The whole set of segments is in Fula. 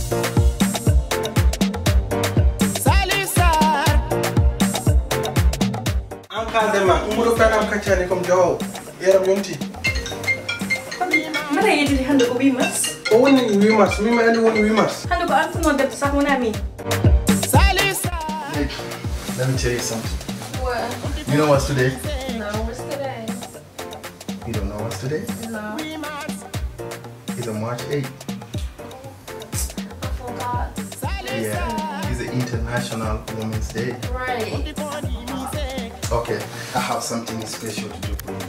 Encadrement, umuro kanam kacane comme jaw. Yaram yonti. Mana yedi hande ko 8 mars? O woni 8 mars, mi ma andi woni 8 mars. Hande ko antu non debbo sax wona mi. Nick, let me tell you something. What? You know what's today? No, what's today? You don't know what's today? No. It's on March 8th. I forgot. Yeah, it's the International Women's Day. Right. Okay, I have something special to do for you.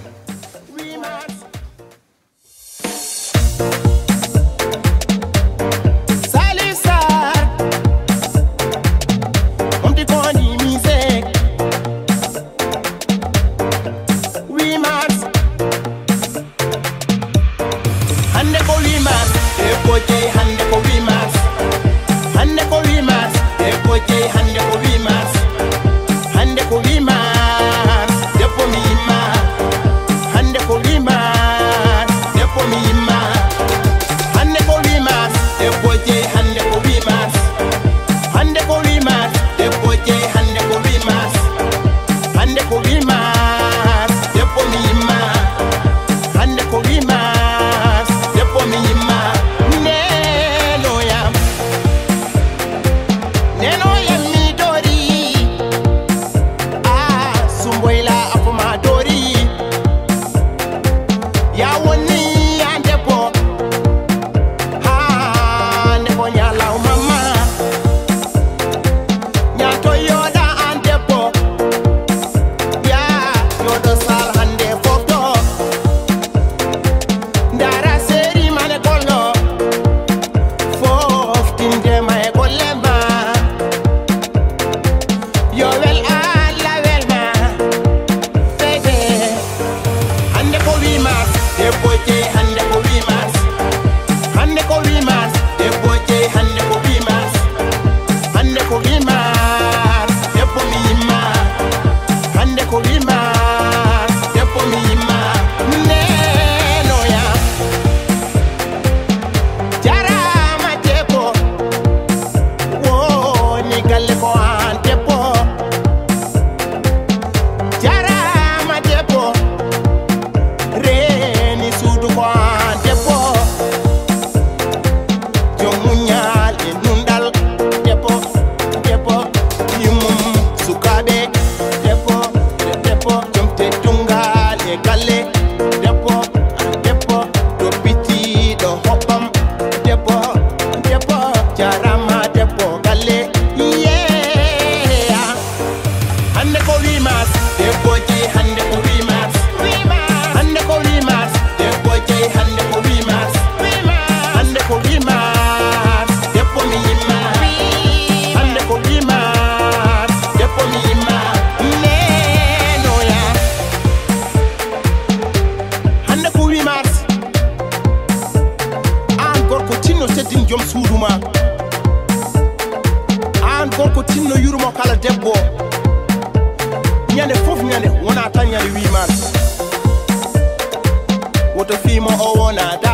What a female or one